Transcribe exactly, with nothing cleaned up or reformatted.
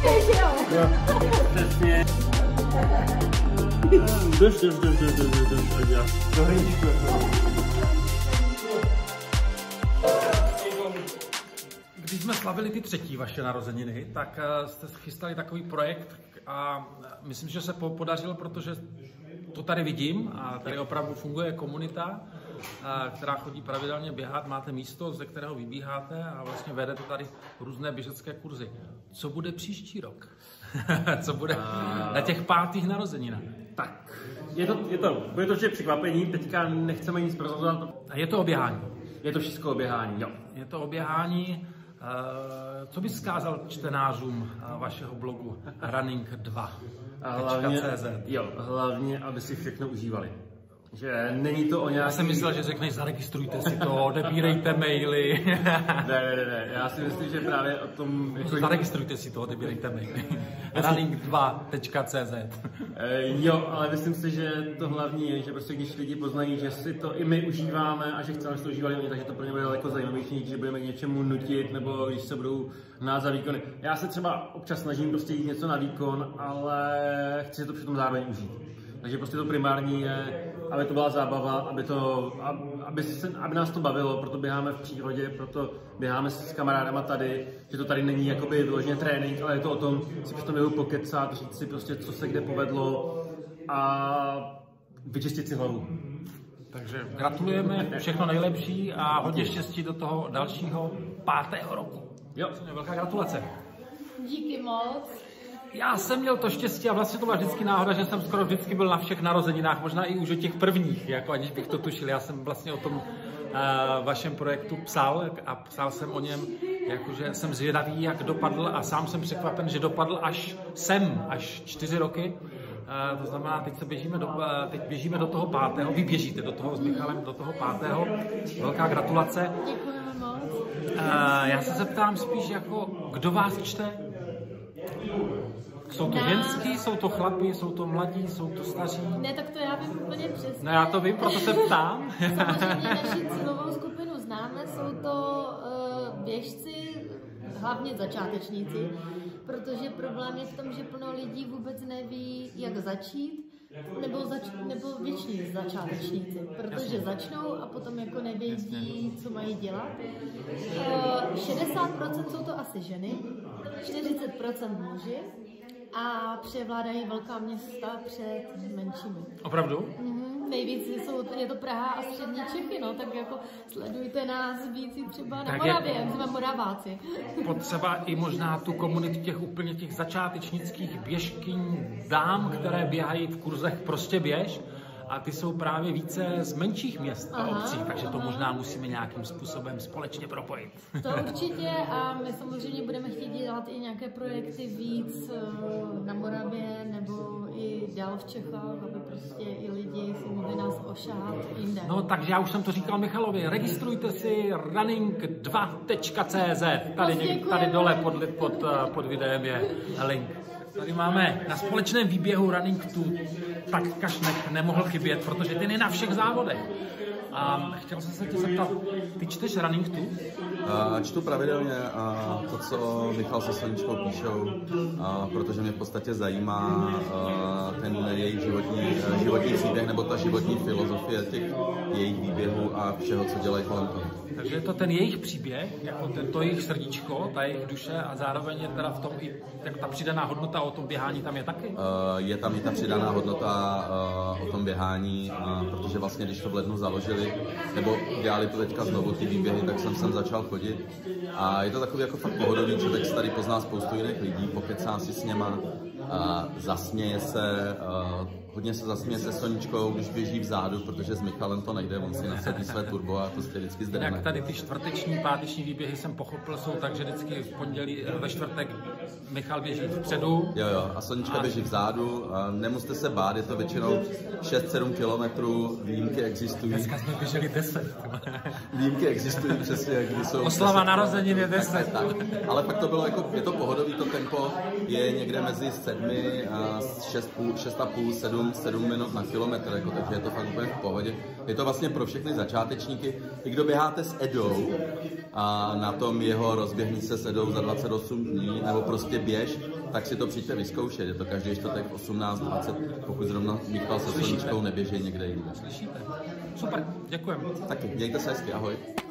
že jo? Jo, přesně. Dost, dost, dost, dost, dost, dost, dost. Do hrníčku jako. Když jsme slavili ty třetí vaše narozeniny, tak jste chystali takový projekt a myslím, že se podařilo, protože to tady vidím a tady opravdu funguje komunita, která chodí pravidelně běhat, máte místo, ze kterého vybíháte a vlastně vedete tady různé běžecké kurzy. Co bude příští rok? Co bude na těch pátých narozeninách? Tak, je to, je to, bude to vždy překvapení, teďka nechceme nic prozrazovat. A je to oběhání. Je to všechno oběhání, jo. Je to oběhání. Co bys vzkázal čtenářům vašeho blogu Running dva tečka cé zet? Jo, hlavně, aby si všechno užívali. Že není to o nějaký... Já jsem myslel, že řekneš, zaregistrujte si to, odebírejte maily. ne, ne, ne, ne, já si myslím, že právě o tom... Jako... Zaregistrujte si to, odebírejte maily. Running dva tečka cé zet. Jo, ale myslím si, že to hlavní je, že prostě když lidi poznají, že si to i my užíváme a že chceme, si to užívali oni, takže to pro ně bude daleko zajímavější, když budeme k něčemu nutit, nebo když se budou nás za výkony. Já se třeba občas snažím prostě jít něco na výkon, ale chci si to přitom zároveň užít. Takže prostě to primární je, aby to byla zábava, aby, to, aby, se, aby nás to bavilo, proto běháme v přírodě, proto běháme s kamarádama tady, že to tady není jakoby vyloženě trénink, ale je to o tom si při tom pokecat, říct si prostě, co se kde povedlo a vyčistit si hlavu. Takže gratulujeme, všechno nejlepší a hodně štěstí do toho dalšího pátého roku. Jo. Velká gratulace. Díky moc. Já jsem měl to štěstí a vlastně to byla vždycky náhoda, že jsem skoro vždycky byl na všech narozeninách, možná i už o těch prvních, jako aniž bych to tušil. Já jsem vlastně o tom uh, vašem projektu psal a psal jsem o něm, jakože jsem zvědavý, jak dopadl a sám jsem překvapen, že dopadl až sem, až čtyři roky. Uh, to znamená, teď se běžíme do, uh, teď běžíme do toho pátého, vy běžíte do toho s Michalem, do toho pátého. Velká gratulace. Děkujeme moc. Uh, já se zeptám spíš jako, kdo vás čte? Jsou to ženský, jsou to chlapi, jsou to mladí, jsou to staří? Ne, tak to já vím úplně přesně. No já to vím, proto se ptám. Samozřejmě naši cílovou skupinu známe, jsou to uh, běžci, hlavně začátečníci, protože problém je v tom, že plno lidí vůbec neví, jak začít, nebo, zač nebo většiní začátečníci, protože začnou a potom jako nevědí, co mají dělat. Uh, šedesát procent jsou to asi ženy, čtyřicet procent muži a převládají velká města před menšími. Opravdu? Mm-hmm. Nejvíc jsou, je to Praha a střední Čechy, no, tak jako sledujte nás víc třeba na Moravě, jak jsme Moraváci. Potřeba i možná tu komunitu těch úplně těch začátečnických běžkyň dám, které běhají v kurzech Prostě běž. A ty jsou právě více z menších měst a aha, obcí, takže to aha. možná musíme nějakým způsobem společně propojit. To určitě a my samozřejmě budeme chtít dělat i nějaké projekty víc na Moravě nebo i dál v Čechách, aby prostě i lidi si mohli nás ošahat jinde. No takže já už jsem to říkal Michalovi, registrujte si running dva tečka cé zet, tady, někde, tady dole pod, pod, pod videem je link. Tady máme na společném výběhu Running dva, tak Kašnek nemohl chybět, protože ten je na všech závodech. A chtěl jsem se tě zeptat, ty čteš Running dva? Uh, čtu pravidelně a to, co Michal se Soničkou píšou, uh, protože mě v podstatě zajímá uh, ten jejich životní, uh, životní příběh nebo ta životní filozofie těch jejich výběhů a všeho, co dělají kolem toho. Takže je to ten jejich příběh, jako ten, to jejich srdíčko, ta jejich duše a zároveň je teda v tom i tak ta přidaná hodnota o tom běhání tam je taky? Uh, je tam i ta přidaná hodnota uh, o tom běhání, uh, protože vlastně když to v lednu založili, nebo dělali to teďka znovu ty výběhy, tak jsem sem začal chodit. A je to takový jako fakt pohodový, člověk se tady pozná spoustu jiných lidí, pokecá si s něma, a zasměje se, a hodně se zasměje se Soničkou, když běží vzadu, protože s Michalem to nejde, on si nasadí své turbo a to se vždycky zdrne. Jak tady ty čtvrteční, páteční výběhy jsem pochopil, jsou tak, že vždycky v pondělí, ve čtvrtek Michal běží vpředu. Jo, jo, a Sonička a... běží vzadu, a nemusíte se bát, je to většinou šest sedm kilometrů, výjimky existují. Dneska jsme běželi deset. Výjimky existují přesně, kdy jsou... Oslava narozenin je deset. Tak, tak. Ale pak to bylo jako, je to pohodový, to tempo je někde mezi sedmi a šest a půl, sedm, sedm minut na kilometr, jako, takže je to fakt úplně v pohodě. Je to vlastně pro všechny začátečníky. I kdo běháte s Edou a na tom jeho rozběhni se s Edou za dvacet osm dní, nebo prostě běž, tak si to přijďte vyzkoušet. Je to každý čtvrtek v osmnáct dvacet, pokud zrovna Michal se Sluničkou neběží někde jinde. Slyšíte? Super, děkujem. Taky, mějte se hezky, ahoj.